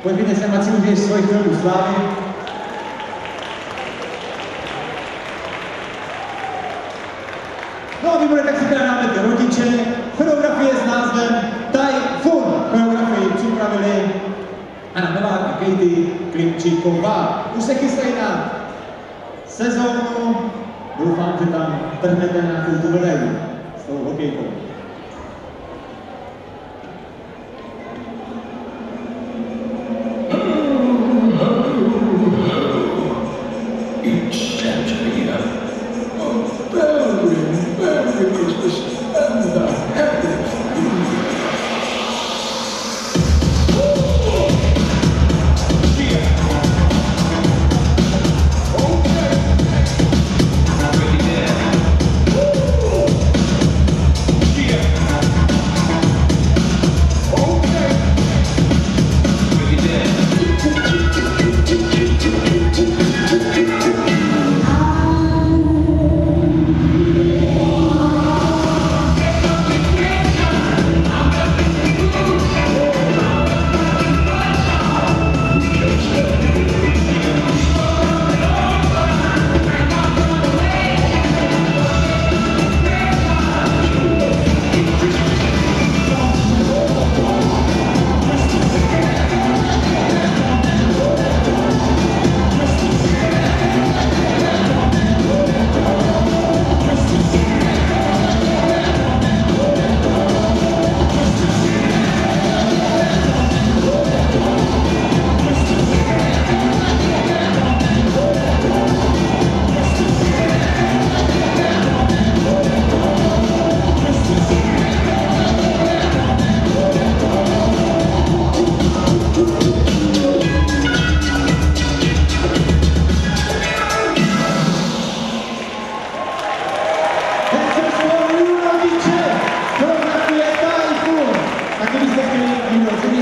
Podívejte se, Maci užiješ svoji chvilku slávy. No a vy budete si teda dáme ty rodiče. Choreografie s názvem Tajfun. Choreografii připravili Anna Novák a Katie Klimčíková. Už se chystají na sezónu. Doufám, že tam trhnete nějakou tu medaili s tou hokejkou. Tak kdybyste chtěli